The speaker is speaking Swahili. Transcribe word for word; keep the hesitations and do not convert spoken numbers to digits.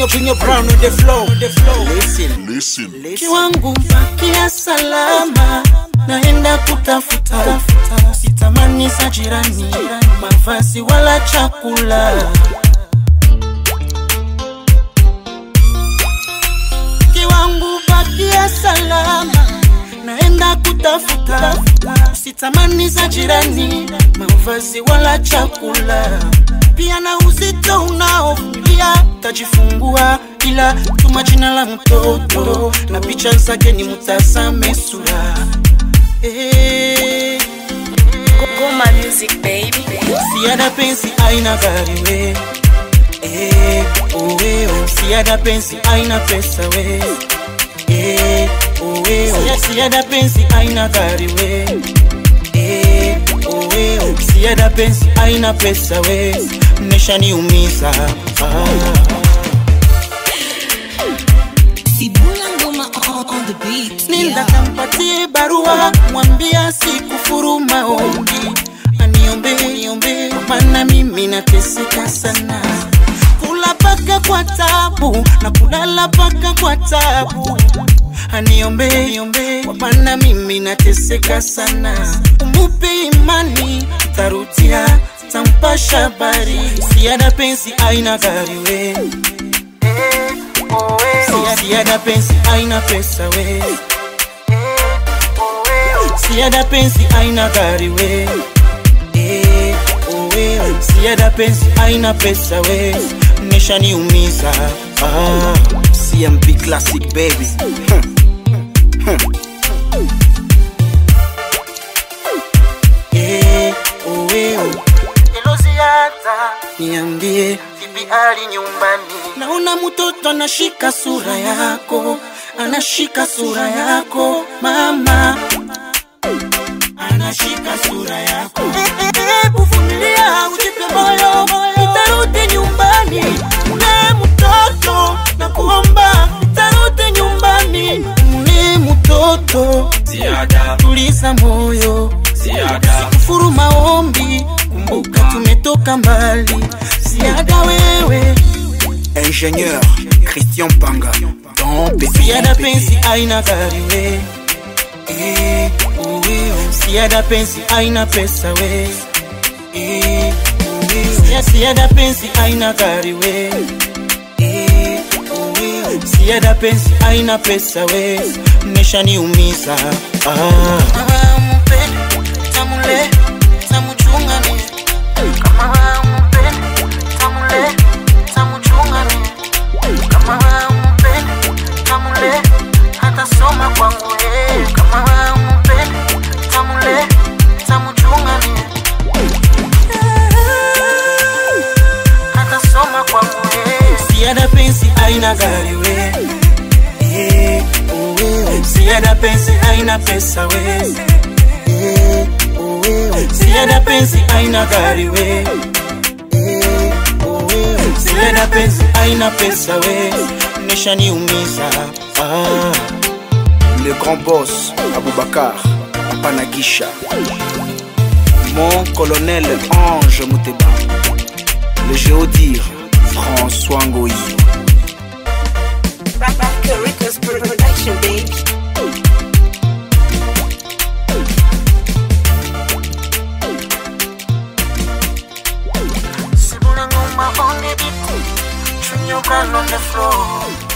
your, bring your brown on the floor, on the floor. Listen, listen, listen. Kiwangu bakia salama, naenda kutafuta, sitamani za jirani, mavazi wala chakula. Kiwangu bakia salama, naenda kutafuta, sitamani za jirani, mavazi wala chakula. Pia na uzito unaovulia, tajifungua ila tuma jina la mtoto, na picha zake ni mutazame sura. Eh, Goma music baby. Siada pensi aina gari we. Eh, oh we oh. Siada pensi aina pesa we. Eh, oh we oh. Siada pensi aina gari we. Eh, oh we oh. Siada pensi aina pesa we. Neshani umiza. Ah. On the beat. Nenda kampatie barua, mwambia sikufuru maombi, aniombe niombe, maana mimi nateseka sana. Kula paka kwa tabu na kulala paka kwa tabu, aniombe niombe, maana mimi nateseka sana. Umupe imani, tarudia, tampasha habari. Siada pensi aina gari we. Siada pensi aina pesa we. Siada pensi aina gari we. Eh, oh we. Siada pensi aina pesa we. Neshani umiza. Ah, C M B classic baby. Eh, oh we. Elo Siada, niambie vipi hali nyumbani? Naona mtoto anashika sura yako, anashika sura yako mama, anashika sura yako. Hebu vumilia, ujipe moyo, nitarudi nyumbani. Mle mtoto na kuomba, nitarudi nyumbani. Mle mtoto, Siada, tuliza moyo, Siada, sikufuru maombi, kumbuka tumetoka mbali. Siada wewe, ingénieur Christian Panga dans P C. Siada pensi aina gari we. Eh, oh we oh. Siada pensi aina pesa we. Eh, oh we oh. Siada pensi aina gari we. Eh, oh we oh. Siada pensi aina pesa we. Neshani umiza. Ah, mpe tamule tamuchunga ni. Kama mpe tamule tamuchunga ni. Kama mpende, tamule, hata soma kwangu eh. Kama mpende, tamule, tamuchunga ni. Hata soma kwangu eh. Siada pensi aina gari we. Eh, oh we. Siada pensi aina pesa we. Eh, oh we. Siada pensi aina gari we. Siada pensi aina pesa we. Neshani umiza. Ah, le grand boss Aboubakar Apanagisha, mon colonel Ange Mouteba, le géodire François Ngoyi. Records production baby. Sibuna ngoma on the beat, Junior Brown on the floor.